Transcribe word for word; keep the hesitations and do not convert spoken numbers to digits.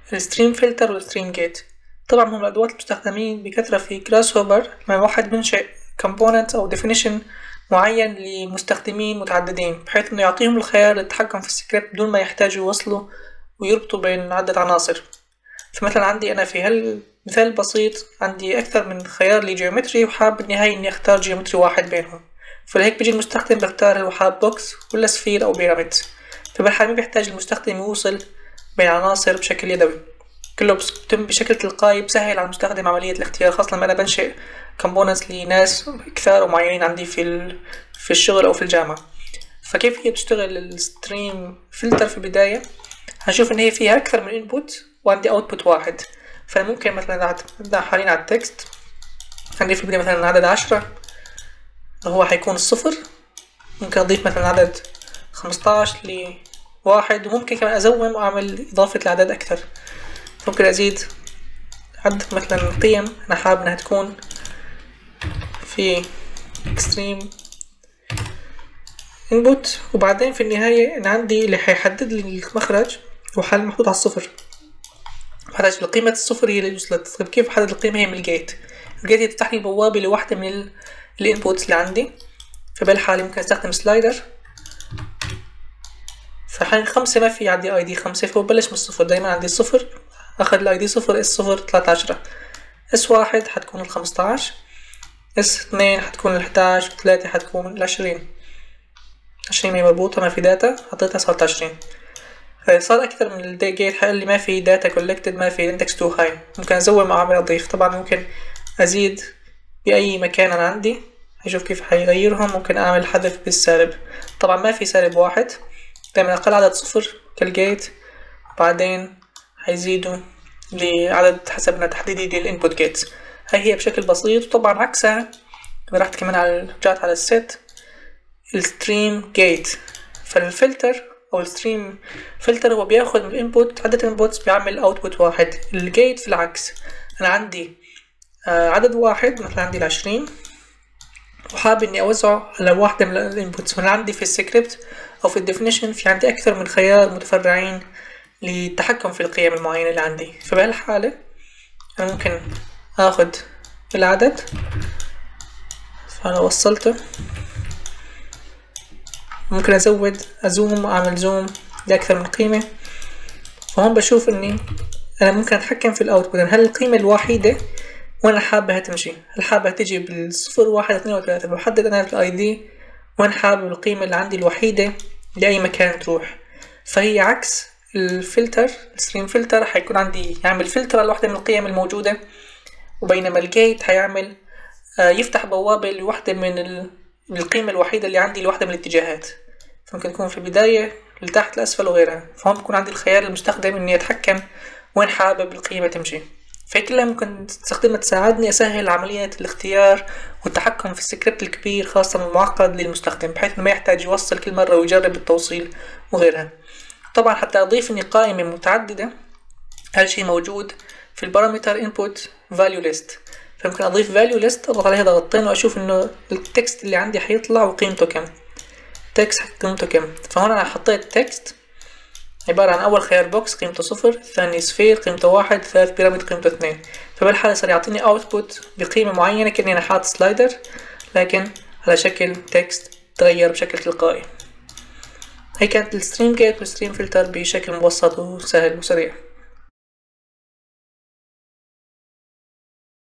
الستريم فلتر والستريم جيت. طبعا هم الأدوات المستخدمين بكثرة في جراس هوبر لما واحد بينشئ component أو definition معين لمستخدمين متعددين، بحيث إنه يعطيهم الخيار للتحكم في السكريبت بدون ما يحتاجوا يوصلوا ويربطوا بين عدة عناصر. فمثلا عندي أنا في هالمثال البسيط عندي أكثر من خيار لجيومتري وحاب بالنهاية إني أختار جيومتري واحد بينهم، فلهيك بيجي المستخدم بختار هل هو حاب بوكس ولا سفير أو بيراميد. فبالحال ما بيحتاج المستخدم يوصل بين عناصر بشكل يدوي، كله بيتم بشكل تلقائي، بسهل على المستخدم عملية الاختيار، خاصة لما أنا بنشئ components لناس كثار ومعينين عندي في في الشغل أو في الجامعة. فكيف هي بتشتغل الستريم فلتر في البداية؟ هنشوف إن هي فيها أكثر من input وعندي output واحد. فأنا ممكن مثلا نبدأ حاليا على التكست، عندي في البداية مثلا عدد عشرة هو حيكون الصفر، ممكن أضيف مثلا عدد خمستاش لواحد، وممكن كمان أزوم وأعمل إضافة لأعداد أكثر. ممكن أزيد عدد مثلا القيم أنا حابب إنها تكون في extreme input، وبعدين في النهاية أنا عندي اللي حيحدد لي المخرج وحال محطوط على الصفر، بحتاج لقيمة الصفر هي اللي وصلت. طيب كيف أحدد القيمة؟ هي من الجيت. الجيت هي تفتح لي بوابة لواحدة من الانبوتس اللي عندي. فبالحالة ممكن أستخدم سلايدر، فحين خمسة ما في عندي اي دي خمسة، فهو بلش من الصفر، دايما عندي صفر، أخذ الاي دي صفر، اس صفر ثلاثة عشرة، اس واحد حتكون الخمستاش، اس اثنين حتكون الحداش، ثلاثة حتكون العشرين. عشرين هي مربوطة ما في داتا، حطيتها صارت عشرين. صار أكثر من الدي جيت حقول لي ما في داتا كولكتد، ما في اندكس تو هاي، ممكن أزود أعمل أضيف. طبعا ممكن أزيد بأي مكان أنا عندي، هشوف كيف حيغيرهم. ممكن أعمل حذف بالسالب، طبعا ما في سالب واحد، دايما أقل عدد صفر كالجيت، بعدين حيزيدوا لعدد حسب تحديدي للإنبوت جيتس. هاي هي بشكل بسيط. وطبعا عكسها رحت كمان على رجعت على الست الستريم جيت. فالفلتر او الستريم فلتر هو بياخد من الانبوت عدة انبوتس بيعمل اوتبوت واحد. الجيت في العكس، انا عندي آه عدد واحد، مثلا عندي العشرين، وحابب اني اوزعه على واحدة من الانبوتس. وانا عندي في السكريبت او في الديفينيشن في عندي اكثر من خيار متفرعين للتحكم في القيم المعينة اللي عندي. فبهالحالة انا ممكن اخد العدد، فانا وصلته، ممكن ازود ازوم واعمل زوم لاكثر من قيمة. فهون بشوف اني انا ممكن اتحكم في الاوتبوت، هل القيمة الوحيدة وين حابها تمشي، هل حابها تجي بالصفر واحد اثنين وثلاثة، بحدد انا في الاي دي وين حابب القيمة اللي عندي الوحيدة لأي مكان تروح. فهي عكس الفلتر، الستريم فلتر حيكون عندي يعمل فلتر على واحدة من القيم الموجودة، وبينما الجيت حيعمل آه يفتح بوابة لواحدة من القيمة الوحيدة اللي عندي لواحدة من الاتجاهات. فممكن تكون في البداية لتحت لأسفل وغيرها. فهون بكون عندي الخيار المستخدم إني أتحكم وين حابب القيمة تمشي. فهي كلها ممكن تستخدمها تساعدني أسهل عملية الاختيار والتحكم في السكريبت الكبير، خاصة المعقد للمستخدم، بحيث ما يحتاج يوصل كل مرة ويجرب التوصيل وغيرها. طبعا حتى أضيف إني قائمة متعددة، هالشي موجود في البارامتر input value list. فممكن أضيف value list، أضغط عليها ضغطتين وأشوف إنه التكست اللي عندي حيطلع وقيمته كم، تكست قيمته كم. فهون أنا حطيت تكست عبارة عن أول خيار بوكس قيمته صفر، ثاني سفير قيمته واحد، ثالث بيراميد قيمته اثنين. فبالحالة صار يعطيني output بقيمة معينة كأني أنا حاط سلايدر، لكن على شكل تكست تغير بشكل تلقائي. هي كانت الستريم جيت والستريم فلتر بشكل مبسط وسهل وسريع.